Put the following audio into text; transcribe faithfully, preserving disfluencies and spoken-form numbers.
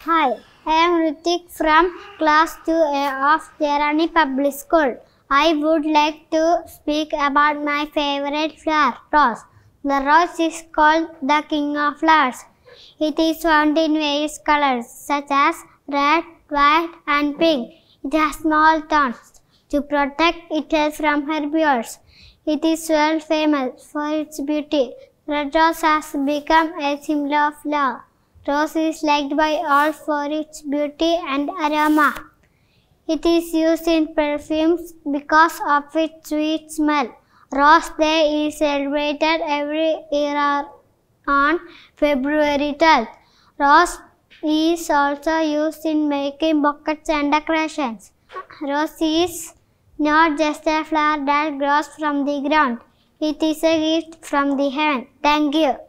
Hi, I am Ritik from class two A of Jerani Public School. I would like to speak about my favorite flower, rose. The rose is called the king of flowers. It is found in various colors such as red, white and pink. It has small thorns to protect itself from herbivores. It is world famous for its beauty. Red rose has become a symbol of love. Rose is liked by all for its beauty and aroma. It is used in perfumes because of its sweet smell. Rose Day is celebrated every year on February twelfth. Rose is also used in making bouquets and decorations. Rose is not just a flower that grows from the ground. It is a gift from the heaven. Thank you.